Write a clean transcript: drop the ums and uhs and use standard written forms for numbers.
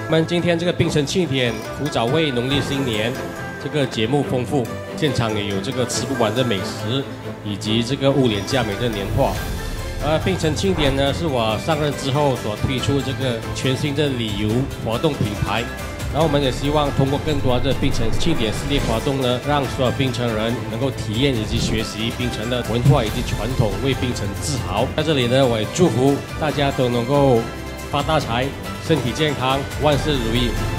我们今天这个槟城庆典古早味农历新年，这个节目丰富，现场也有这个吃不完的美食，以及这个物廉价美的年画。槟城庆典呢，是我上任之后所推出这个全新的旅游活动品牌。然后我们也希望通过更多的槟城庆典系列活动呢，让所有槟城人能够体验以及学习槟城的文化以及传统，为槟城自豪。在这里呢，我也祝福大家都能够发大财，身体健康，万事如意。